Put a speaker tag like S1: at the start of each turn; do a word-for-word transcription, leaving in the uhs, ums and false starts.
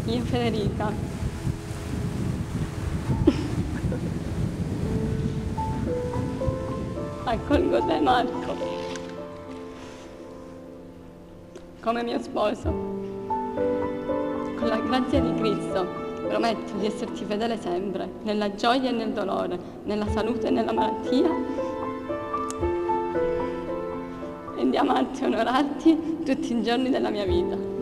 S1: Io Federica accolgo te Marco come mio sposo. Con la grazia di Cristo prometto di esserti fedele sempre, nella gioia e nel dolore, nella salute e nella malattia, e di amarti e onorarti tutti i giorni della mia vita.